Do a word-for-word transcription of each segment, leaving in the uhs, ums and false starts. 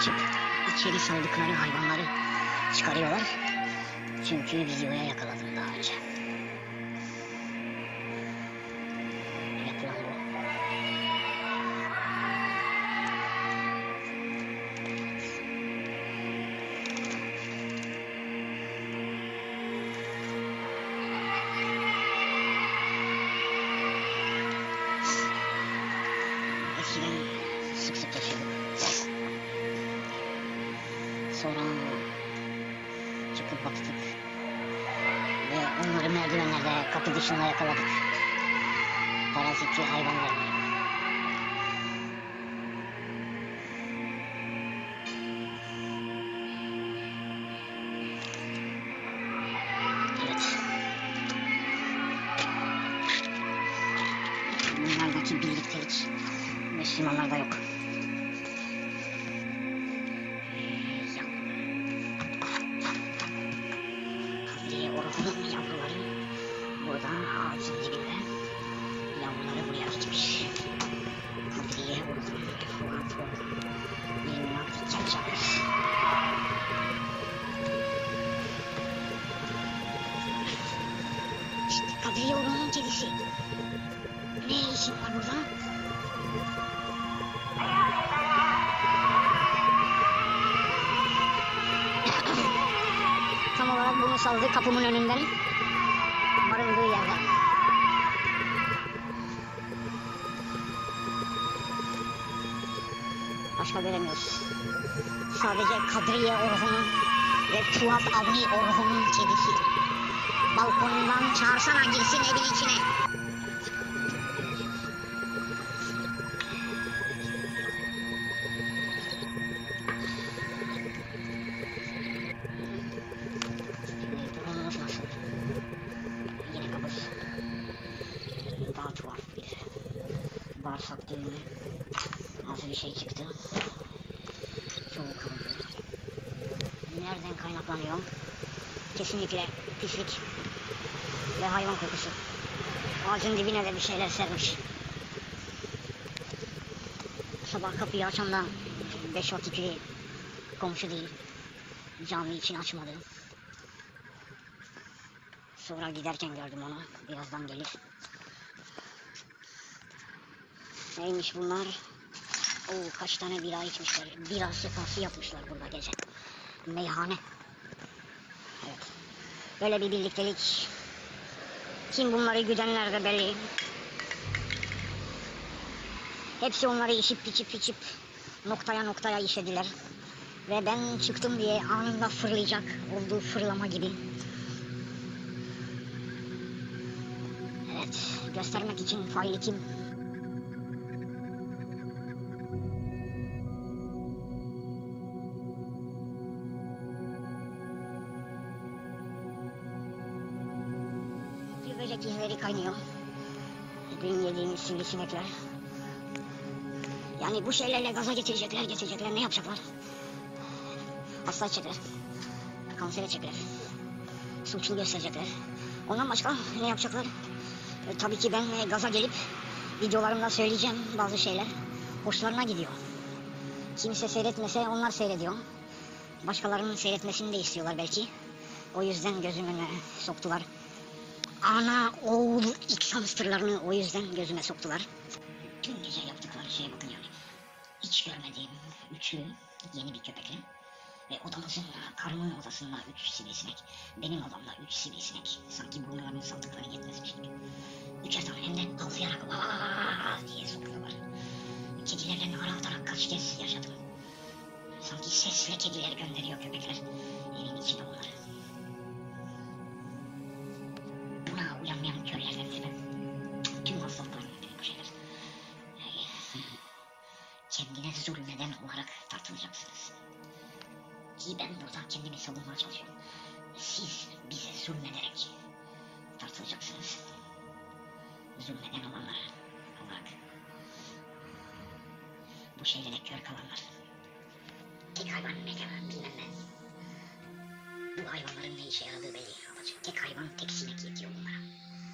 açıp içeri saldıkları hayvanları çıkarıyorlar. Çünkü videoya yakaladım daha önce. Yapılan bu. Eskiden sık sık yaşadık. Sonra çıkıp baktık ve onları merdivenlerde kapı dışında yakaladık. Parazitli hayvanlar. Evet. Bunlardaki birliktelik Müslümanlarda yok. Orhan'ın yavruları burada ağacın dibinde, yavruları buraya gitmiş. Kadriye Orhan, Fuat Orhan, Minnak Çerçever. İşte Kadriye Orhan'ın kedisi. Ne işin var burada? Tam olarak bunu saldı kapımın önünden, barındığı yerden. Başka göremiyoruz. Sadece Kadriye Orhan'ın ve Fuat Avni Orhan'ın kedisi. Balkonundan çağırsana girsin evin içine. Daha tuhaf bir bağırsak düğümü, nasıl bir şey çıktı. Soğuk kaldı. Nereden kaynaklanıyor? Kesinlikle pislik ve hayvan kokusu. Ağacın dibine de bir şeyler sermiş. Sabah kapıyı açan da beş vakitli komşu değil. Cami için açmadı. Sonra giderken gördüm onu. Birazdan gelir. Neymiş bunlar? Oo, kaç tane bira içmişler. Bira sefası yapmışlar burada gece. Meyhane. Evet. Böyle bir birliktelik. Kim bunları güdenler de belli. Hepsi onları içip içip içip noktaya noktaya işediler. Ve ben çıktım diye anında fırlayacak olduğu fırlama gibi. Evet. Göstermek için faili kim? Böcek izleri kaynıyor. Dün yediğimiz sivrisinekler. Yani bu şeylerle gaza getirecekler, getirecekler. Ne yapacaklar? Hasta edecekler. Kanser edecekler. Suçlu gösterecekler. Ondan başka ne yapacaklar? E, tabii ki ben e, gaza gelip videolarımda söyleyeceğim bazı şeyler. Hoşlarına gidiyor. Kimse seyretmese onlar seyrediyor. Başkalarının seyretmesini de istiyorlar belki. O yüzden gözümüne soktular. Ana, oğul, X hamsterlarını o yüzden gözüme soktular. Tüm gece yaptıkları şeye bakın yani. Hiç görmediğim üçlü yeni bir köpekle. Ve odamızın, karımın odasında üç sivrisinek. Benim odamda üç sivrisinek. Sanki burunlarını saldıkları yetmezmiş gibi. Üçer tane hem de ağlayarak aaa diye sokuyorlar. Kedilerle nara atarak kaç kez yaşadım. Sanki sesle kediler gönderiyor köpekler. Evin içine onları. Buna uyanmayan körlerden istemem. Tüm hastalıklar bu şeyler. Kendine zulmeden olarak tartılacaksınız. Ki ben burada kendimi savunmaya çalışıyorum. Siz bize zulmederek tartılacaksınız. Zulmeden olanlar olarak. Bu şeylere kör kalanlar. Tek hayvan ne kadar bilmem ben. Bu hayvanların ne işe yaradığı belli. Tek hayvan, tek sinek yetiyor bunlara.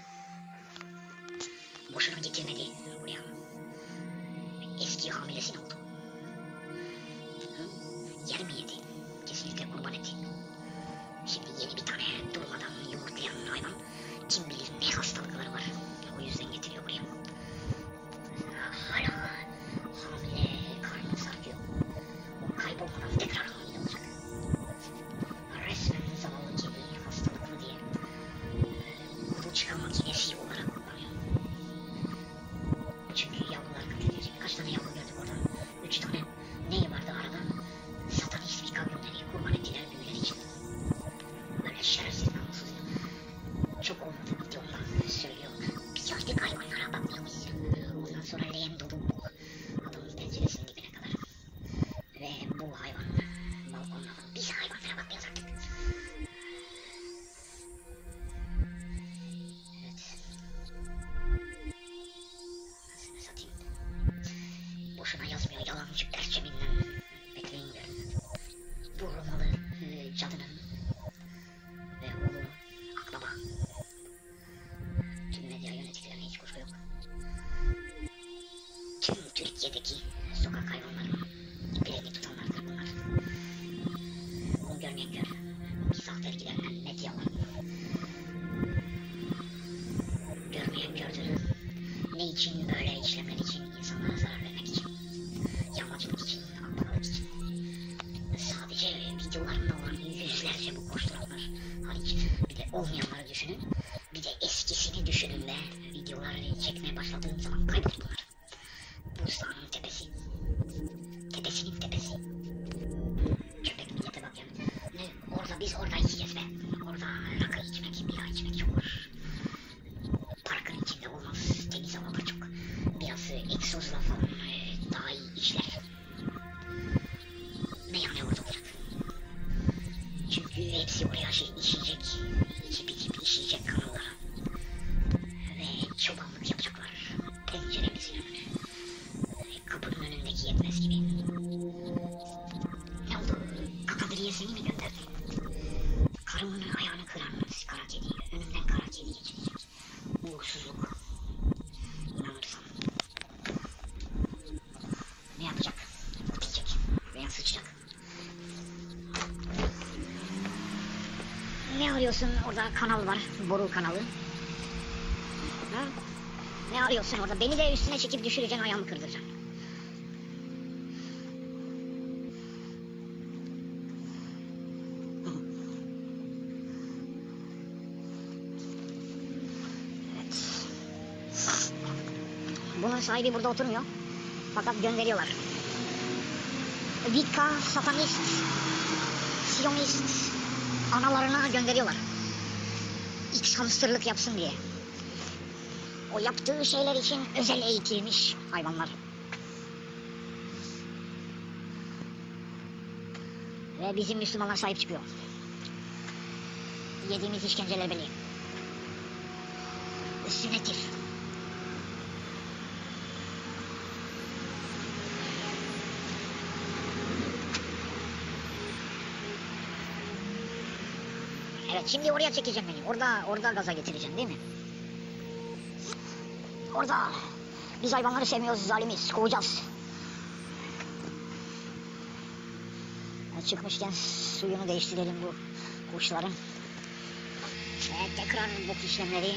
Boşuna getirmedi buraya. Eski hamilesine oldu. Hı? yer mi yedi? Kesinlikle kurban eti. Şimdi yeni bir tane durmadan yumurtlayan hayvan. Kim bilir ne hastalıkları var. O yüzden getiriyor buraya. Hala hamile karnını sarkıyor. O kaybolmadan tekrar hamile olacak. Resmen zavallı kedi hastalıklı diye kuluçka makinesi olarak kullanıyor. Çünkü yavrular kötülecek. Kaç tane yavru gördük orada? Üç tane. Neyi vardı arada? Satanist bir kavimleri kurban ettiler büyüler için. Böyle şerefsiz namussuz. Çok olmadı videomdan söylüyor. Biz artık hayvanlara bakmıyor muyuz? Ondan sonra leğen dolu adamın penceresinin dibine kadar. Ve bu hayvan balkonda. Biz hayvanlara bakmıyoruz artık. Evet. Nasıl satayım? Boşuna yazmıyor yalancı perçeminden. Bekleyin görün. Bu Romalı e, cadının ve oğlu Akbaba. Tüm medya yöneticilerine hiç kuşku yok. Tüm Türkiye'deki sokak hayvanlarının birini tutanlardır bunlar. Bunu görmeyen gör. Mizah dergilerinden medya var. Görmeyen gördür. Ne için böyle işlemler için, insanlara zarar vermek için, yağmacılık için, akbabalık için. Sadece videolarında olan yüzlerce bu koşturanlar hariç bir de olmayanları düşünün. Bir de eskisini düşünün ve videoları çekmeye başladığım zaman kayboldu bunlar. Bursa'nın tepesi. Tepesinin tepesi. Köpek millete bak ya. Ne, orada biz orada yiyeceğiz be. Orada rakı içmek, bira içmek çok var. Parkın içinde olmaz. Temiz hava var çok. Biraz egzozla falan e, daha iyi işler. Meyhane orada olacak. Çünkü hepsi oraya şey işeyecek. İçip içip işeyecek kanallara. Ve çobanlık yapacaklar. Penceremizin önüne. Kapının önündeki yetmez gibi. Ne oldu? Kakadırıya seni mi gönderdi? Karımın ayağını kıran kara kedi. Önümden kara kedi geçirecek. Uğursuzluk. İnanırsan. Ne yapacak? Bitecek. Veya sıçacak. Ne arıyorsun orada kanal var. Boru kanalı. Ha? Ne arıyorsun orada? Beni de üstüne çekip düşüreceksin, ayağımı kırdıracaksın. Evet. Bunun sahibi burada oturmuyor. Fakat gönderiyorlar. Vitka, satanist, siyonist analarına gönderiyorlar. X hamsterlık yapsın diye. O yaptığı şeyler için özel eğitilmiş hayvanlar. Ve bizim Müslümanlar sahip çıkıyor. Yediğimiz işkenceler belli. Sünnettir. Evet, şimdi oraya çekeceğim beni. Orada, orada gaza getireceğim değil mi? Orada biz hayvanları sevmiyoruz, zalimiz, kovacağız. Evet, çıkmışken suyunu değiştirelim bu kuşların. Evet, tekrar bok işlemleri.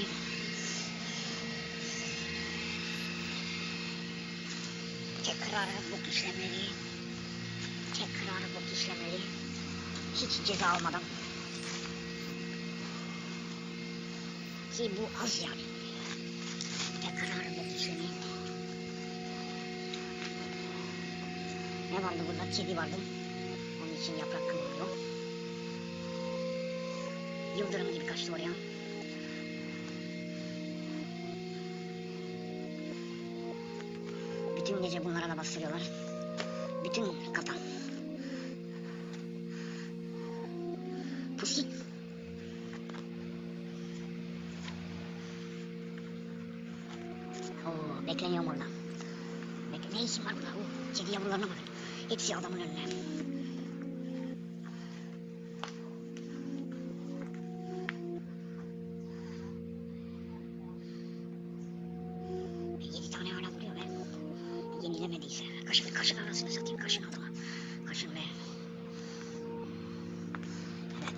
Tekrar bok işlemleri. Tekrar bok işlemleri. Hiç ceza almadan. Ki bu az yani. Tekrar bok işlemi. Ne vardı burada? Kedi vardı. Onun için yaprak kıvırıyor. Yıldırım gibi kaçtı oraya. Bütün gece bunlara da bastırıyorlar. Bütün kata. Pusi. Oo, bekleniyorum orada. Bek ne işin var burada? Oo, kedi yavrularına bakın. Hepsi adamın önüne. Yedi tane hala duruyor be. Yenilemediyse. Kaşın, kaşın arasını satayım. Kaşın adamı. Kaşın be.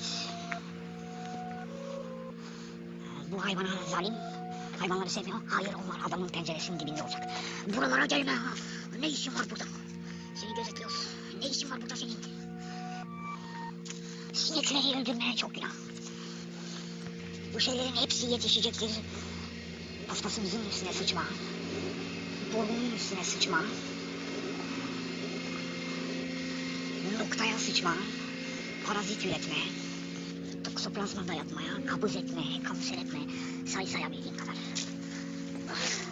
Bu hayvana zalim. Hayvanları sevmiyor. Hayır, onlar adamın penceresinin dibinde olacak. Buralara gelme. Ne işin var burada? Seni gözetliyoruz. Ne işin var burada senin? Sinekleri öldürmeye çok günah. Bu şeylerin hepsi yetişecektir. Paspasımızın üstüne sıçma. Burnunun üstüne sıçma. Noktaya sıçma. Parazit üretme. Toksoplazma dayatmaya, kabız etme, kanser etme. Say sayabildiğin kadar. Evet.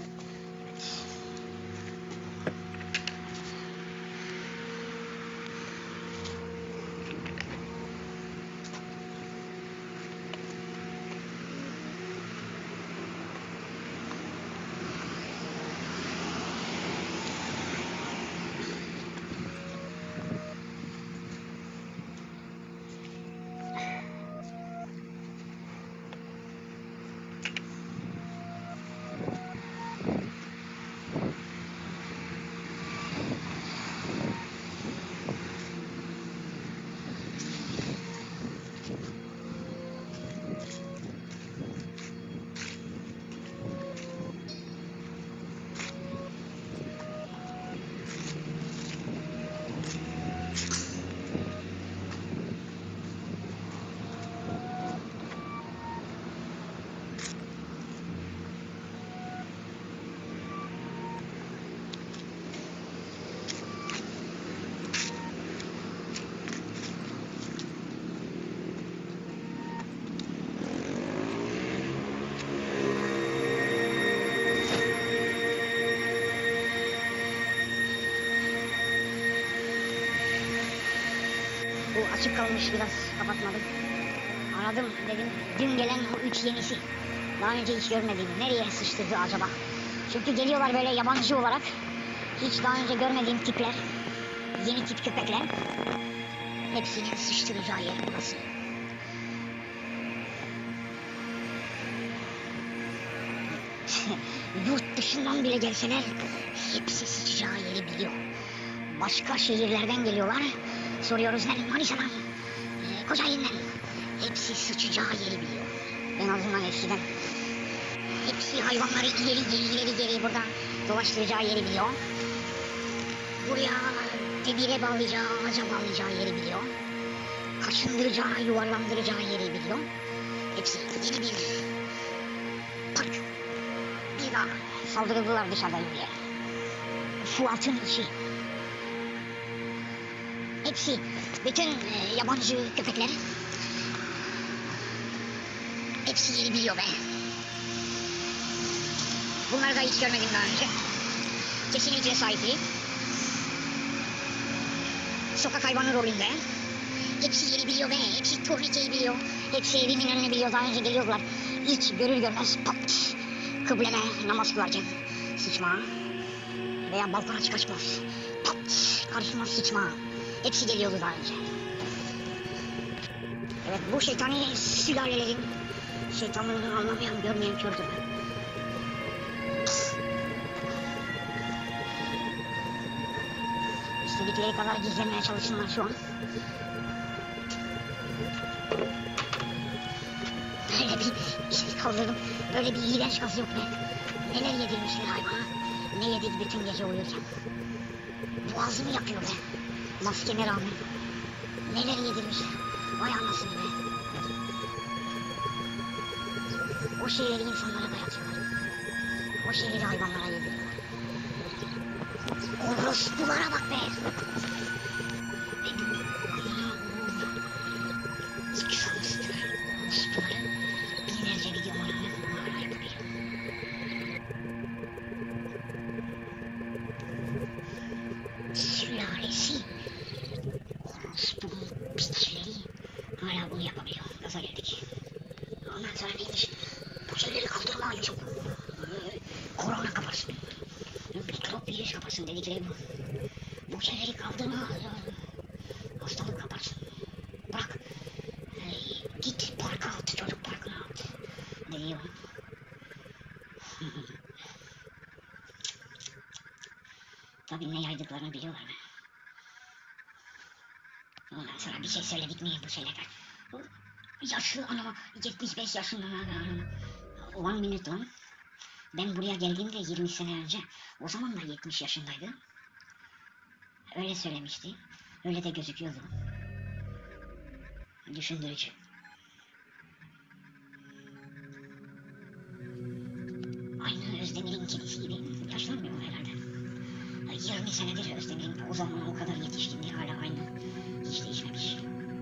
Bu açık kalmış, biraz kapatmadım. Aradım dedim, dün gelen o üç yenisi. Daha önce hiç görmediğim, nereye sıçtırdı acaba? Çünkü geliyorlar böyle yabancı olarak. Hiç daha önce görmediğim tipler. Yeni tip köpekler. Hepsinin sıçtıracağı yer burası. Yurt dışından bile gelseler hepsi sıçacağı yeri biliyor. Başka şehirlerden geliyorlar. Soruyoruz nereden? Manisa'dan, ee, Kocaeli'nden. Hepsi sıçacağı yeri biliyor. En azından eskiden. Hepsi hayvanları ileri geri ileri geri buradan dolaştıracağı yeri biliyor. Buraya debire bağlayacağı, ağaca bağlayacağı yeri biliyor. Kaşındıracağı, yuvarlandıracağı yeri biliyor. Hepsi yeni bir park. Bir daha saldırıldılar dışarıdan diye. Fuat'ın içi. Hepsi, bütün e, yabancı köpekler. Hepsi yeri biliyor be. Bunları da hiç görmedim daha önce. Kesinlikle sahipliyim. Sokak hayvanı rolünde. Hepsi yeri biliyor be. Hepsi turnikeyi biliyor. Hepsi evimin önünü biliyor. Daha önce geliyorlar. İlk görür görmez pat. Kıbleme namaz kılarken sıçma. Veya balkona çıkaçmaz. Pat. Karşıma sıçma. Hepsi geliyordu daha önce. Evet, bu şeytani sülalelerin şeytanlığını anlamayan, görmeyen kördür. İstedikleri kadar gizlenmeye çalışsınlar şu an. Böyle bir işte kaldırdım. Böyle bir iğrenç gaz yok be. Neler yedirmişler hayvana. Ne yedik bütün gece uyurken. Boğazımı yakıyor be. Maskeme rağmen. Neler yedirmişler. Vay anasını be. O şeyleri insanlara dayatıyorlar. O şeyleri hayvanlara yediriyorlar. Orospulara bak be. Orospuları binlerce video var. Hala yapıyor. Sülalesi. Orospu'nun piçleri hala bunu yapabiliyor. Gaza geldik. Ondan sonra neymiş? Bu şeyleri kaldırma çok. Korona kaparsın. Mikrop virüs kaparsın dedikleri bu. Bu şeyleri kaldırma. Hastalık kaparsın. Bırak. Hey, git parka at, çocuk parkına at. Diyor. Tabii ne yaydıklarını biliyorlar be. Ondan sonra bir şey söyledik mi bu şeylerden. Yaşlı anama yetmiş beş yaşında olan minnet lan. Ben buraya geldiğimde yirmi sene önce, o zaman da yetmiş yaşındaydı. Öyle söylemişti. Öyle de gözüküyordu. Düşündürücü. Aynı Özdemir'in kedisi gibi yaşlanmıyor mu herhalde? yirmi senedir Özdemir'in o zaman o kadar yetişkindi, hala aynı. Hiç değişmemiş.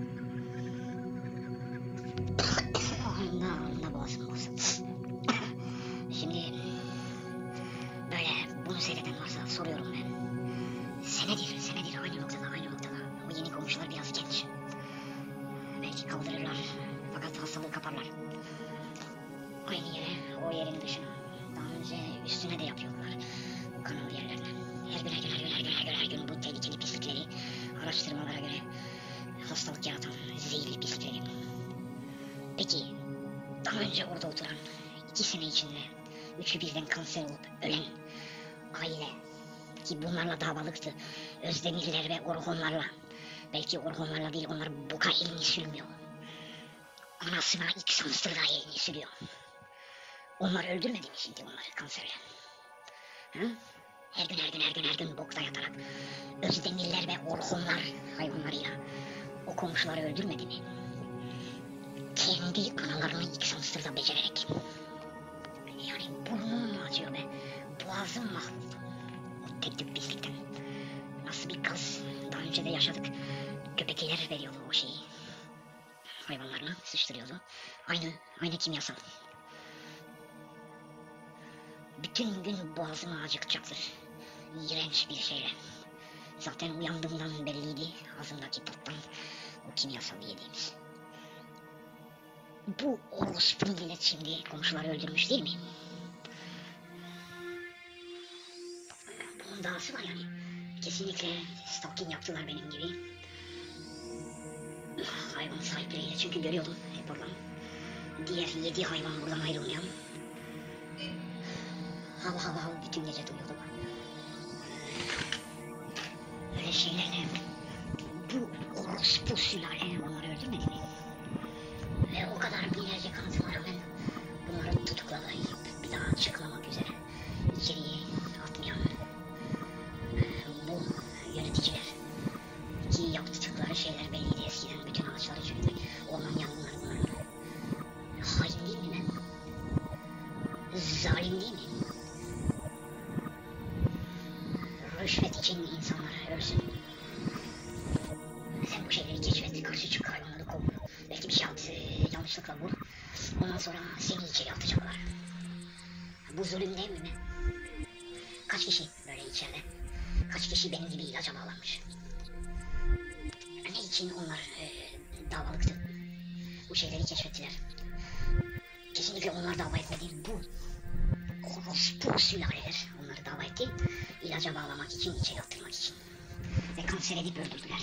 Anla boğazım boğazım. Şimdi böyle bunu seyreden varsa soruyorum ben. Senedir, senedir aynı noktada, aynı noktada. O yeni komşular biraz genç. Belki kaldırırlar fakat hastalığı kaparlar. Aynı yere, o yerin dışına. Daha önce üstüne de yapıyorlar o kanalı yerlerine. Her gün, her gün, her gün, her gün, her gün, her gün bu tehlikeli pislikleri, araştırmalara göre hastalık yaratan zehirli pislikleri. Peki, daha önce orada oturan, iki sene içinde üçü birden kanser olup ölen aile, ki bunlarla davalıktı, Özdemirler ve Orhonlarla, belki Orhonlarla değil, onlar buka elini sürmüyor. Anasına ilk samstırda elini sürüyor. Onlar öldürmedi mi şimdi onları kanserle? Hı? Her gün, her gün, her gün, her gün bokta yatarak Özdemirler ve Orhonlar hayvanlarıyla o komşuları öldürmedi mi? Kendi analarını ilk samstırda becererek. Yani burnum acıyor be, boğazım mahvoldu. O tek tük pislikten. Nasıl bir gaz, daha önce de yaşadık. Köpekler veriyordu o şeyi. Hayvanlarına sıçtırıyordu. Aynı, aynı kimyasal. Bütün gün boğazımı acıkacaktır. İğrenç bir şeyle. Zaten uyandığımdan belliydi ağzımdaki tattan o kimyasal yediğimiz. Bu orospu millet şimdi komşuları öldürmüş değil mi? Bunun dahası var yani. Kesinlikle stalking yaptılar benim gibi. Hayvan sahipleriyle, çünkü görüyordum hep oradan. Diğer yedi hayvan buradan ayrılmayan. Hava hava hava bütün gece duyuyordum. Öyle şeylerle bu orospu sülale onları öldürmedi mi? Ve o kadar binlerce kanıtıma rağmen bunları tutuklayıp bir daha çıkmamak üzere içeriye atmayan bu yöneticiler, ki yaptıkları şeyler belliydi eskiden, bütün ağaçları çürütmek, orman yangınları bunların. Hain değil mi ben? Zalim değil mi? Rüşvet için insanlar ölsün. Sen bu şeyleri keşfet, karşı çık, hayvanları kov. Belki bir şey yaptı, yanlışlıkla vur. Ondan sonra seni içeri atacaklar. Bu zulüm değil mi? Kaç kişi böyle içeride? Kaç kişi benim gibi ilaca bağlanmış? Ne için onlar e, davalıktı? Bu şeyleri keşfettiler. Kesinlikle onlar dava etmedi. Bu orospu sülaleler onları dava etti. İlaca bağlamak için, içeri attırmak için. Ve kanser edip öldürdüler.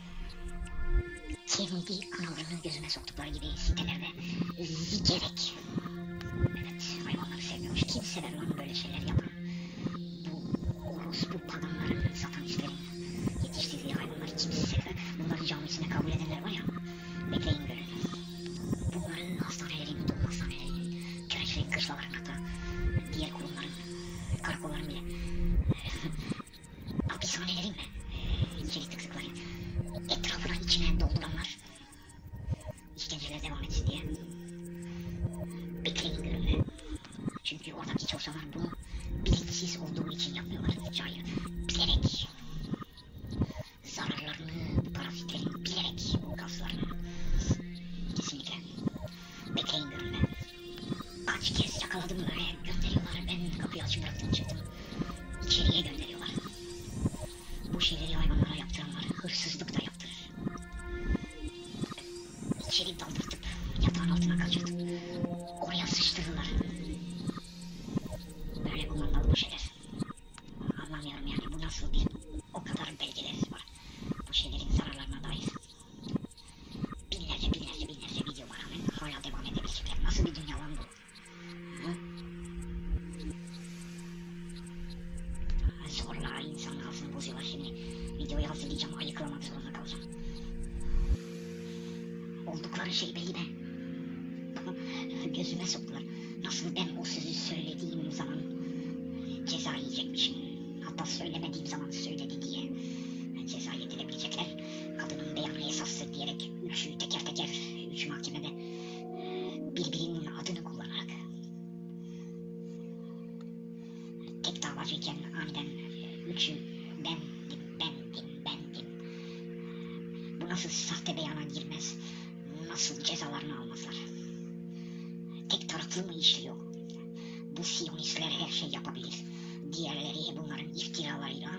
Kendi analarını gözüme soktukları gibi sitelerde zikerek. Evet, hayvanları sevmiyormuş. Kim sever lan böyle şeyler yapan? Bu orospu paganların, satanistlerin yetiştirdiği hayvanları kim sever? Bunları camisine kabul edenler var ya, bekleyin görün. Bunların hastanelerin, doğum hastanelerin, köreçlerin, kışlaların, hatta diğer kurumların, karakolların bile hapishanelerin mi? İçeri tıktıkları etrafına içine dolduranlar, işkenceler devam etsin diye. Bekleyin görün. Çünkü oradaki çalışanlar bunu bilinçsiz olduğu için yapmıyorlar. Hayır, bilerek zararlarını, parazitlerin bilerek o gazlarını. Kesinlikle. Bekleyin görün. Kaç kez yakaladım böyle, gönderiyorlar. Ben kapıyı açık bıraktım, çıktım. İçeriye gönderiyorlar. Bu şeyleri hayvanlara yaptıranlar hırsızlık da yaptırır. İçeri daldırtıp yatağın altına kaçırtıp oraya sıçtırırlar. Böyle kumandalı bu şeyler. Anlamıyorum yani, bu nasıl bir, o kadar belgeler var bu şeylerin zararlarına dair. Binlerce binlerce binlerce video var rağmen hala devam edebilecekler. Nasıl bir dünya lan bu? Hı? Zorla insanın ağzını bozuyorlar şimdi. Videoyu hazırlayacağım, ayıklamak zorunda kalacağım. Oldukları şey belli be. Gözüme soktular. Nasıl ben o sözü söylediğim zaman ceza yiyecekmişim. Hatta söylemediğim zaman söyledi diye ceza yedirebilecekler. Kadının beyanı esastır diyerek üçü teker teker, üç mahkemede birbirinin adını kullanarak tek davacıyken aniden üçü bendim, bendim, bendim. Bu nasıl sahte beyana girmez, nasıl cezalarını almazlar? Tek taraflı mı işliyor? Bu Siyonistler her şey yapabilir. Diğerleri bunların iftiralarıyla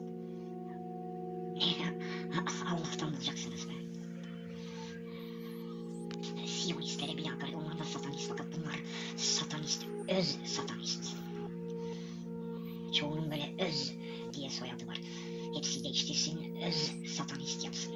Allah'tan bulacaksınız be. Siyonistlere bile hakaret, onlar da satanist, fakat bunlar satanist, öz satanist. Çoğunun böyle öz diye soyadı var. Hepsi değiştirsin, öz satanist yapsın.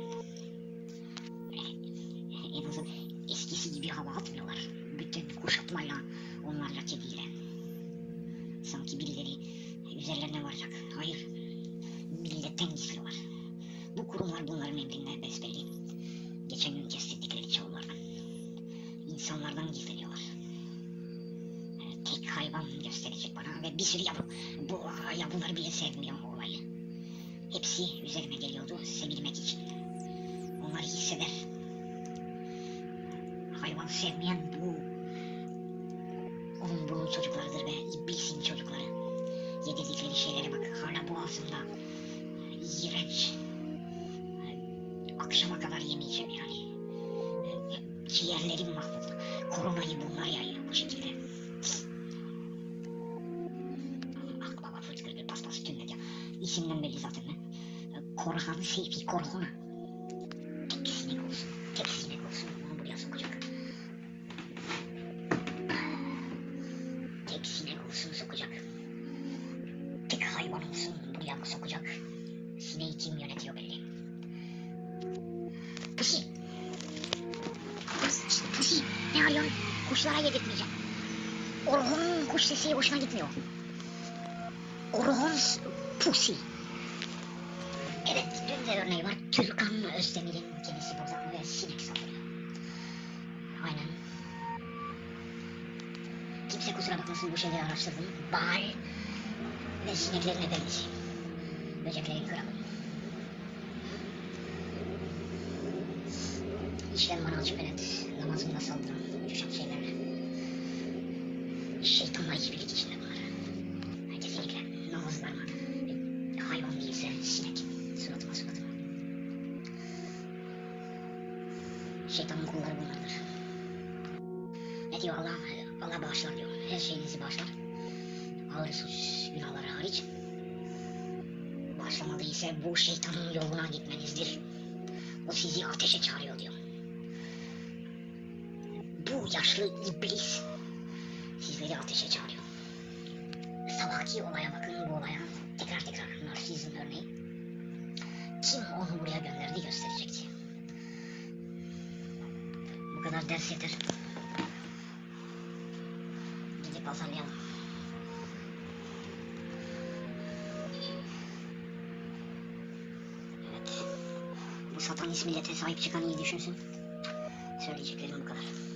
En azından eskisi gibi hava atmıyorlar. Bütün kuşatmayla, onlarla kediyle. Sanki birileri üzerlerine varacak. Hayır, milletten gizliyorlar. Bu kurumlar bunların emrinde besbelli. Geçen gün kestirdikleri çoğulardan. İnsanlardan gizleniyorlar. Tek hayvan gösterecek bana ve bir sürü yavru. Bu yavruları bile sevmiyor o olayı. Hepsi üzerime geliyordu sevilmek için. Onları hisseder. Hayvan sevmeyen bu onun bunun çocuklarıdır ve iblisin çocukları. Yedirdikleri şeylere bak, hala boğazımda iğrenç. Akşama kadar yemeyeceğim yani. Ciğerlerim mahvoldu. Koronayı bunlar yayıyor bu şekilde. Ah baba fıçkırdı, pas pas tümlet ya. İsimden belli zaten ne? Korhan Seyfi Korhona. Tek sinek olsun, tek sinek olsun. Onu buraya sokacak. Tek sinek olsun sokacak. Tek hayvan olsun buraya sokacak. Sineği kim yönetiyor belli. Pusi. Pusi ne arıyorsun? Kuşlara yedirtmeyeceğim. Orhun'un kuş sesi hoşuna gitmiyor. Orhun Pusi. Evet, dün de örneği var. Türkan Özdemir'in kendisi burada ve sinek saldırıyor. Aynen. Kimse kusura bakmasın, bu şeyleri araştırdım. Bal ve sineklerin efendisi. Böceklerin kralı. İşten bana açık evet. Namazımda saldıran, uçuşan şeylerle. Şeytanla işbirlik içinde bunlar. Kesinlikle namazlarıma hayvan değilse sinek. Suratıma suratıma. Şeytanın kulları bunlardır. Ne diyor Allah? Allah bağışlar diyor. Her şeyinizi bağışlar. Ağır suç günahları hariç. Bağışlamadı ise bu şeytanın yoluna gitmenizdir. O sizi ateşe çağırıyor diyor. Bu yaşlı iblis sizleri ateşe çağırıyor. Sabahki olaya bakın, bu olaya. Tekrar tekrar narsizm örneği. Kim onu buraya gönderdi gösterecekti. Bu kadar ders yeter. Gidip azarlayalım. Evet. Bu satanist millete sahip çıkan iyi düşünsün. Söyleyeceklerim bu kadar.